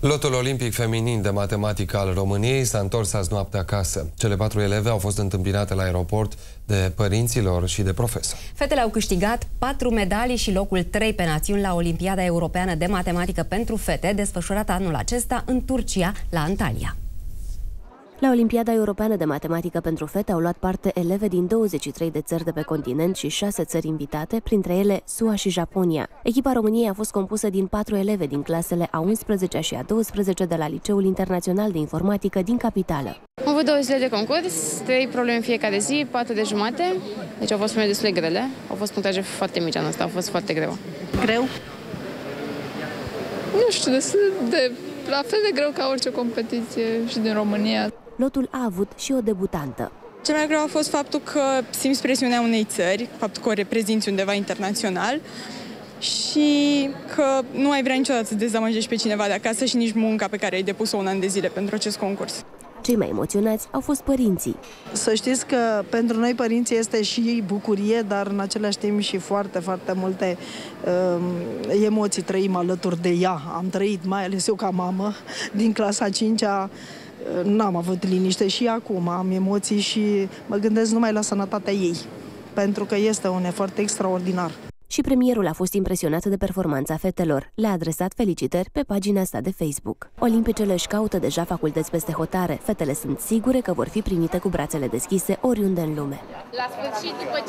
Lotul olimpic feminin de matematică al României s-a întors azi noapte acasă. Cele 4 eleve au fost întâmpinate la aeroport de părinților și de profesori. Fetele au câștigat 4 medalii și locul 3 pe națiuni la Olimpiada Europeană de Matematică pentru Fete, desfășurată anul acesta în Turcia, la Antalya. La Olimpiada Europeană de Matematică pentru Fete au luat parte eleve din 23 de țări de pe continent și 6 țări invitate, printre ele SUA și Japonia. Echipa României a fost compusă din 4 eleve din clasele a 11-a și a 12 de la Liceul Internațional de Informatică din capitală. Am avut 2 zile de concurs, 3 probleme în fiecare zi, 4 de jumate, deci au fost probleme destul de grele. Au fost punctaje foarte mici anul ăsta, a fost foarte greu. Greu? Nu știu, destul de la fel de greu ca orice competiție și din România. Lotul a avut și o debutantă. Cel mai greu a fost faptul că simți presiunea unei țări, faptul că o reprezinți undeva internațional și că nu ai vrea niciodată să dezamăgești pe cineva de acasă și nici munca pe care ai depus-o un an de zile pentru acest concurs. Cei mai emoționați au fost părinții. Să știți că pentru noi părinții este și bucurie, dar în același timp și foarte, foarte multe emoții trăim alături de ea. Am trăit, mai ales eu ca mamă, din clasa 5-a, n-am avut liniște și acum am emoții și mă gândesc numai la sănătatea ei, pentru că este un efort extraordinar. Și premierul a fost impresionat de performanța fetelor. Le-a adresat felicitări pe pagina sa de Facebook. Olimpicele își caută deja facultăți peste hotare. Fetele sunt sigure că vor fi primite cu brațele deschise oriunde în lume. La sfârșit, după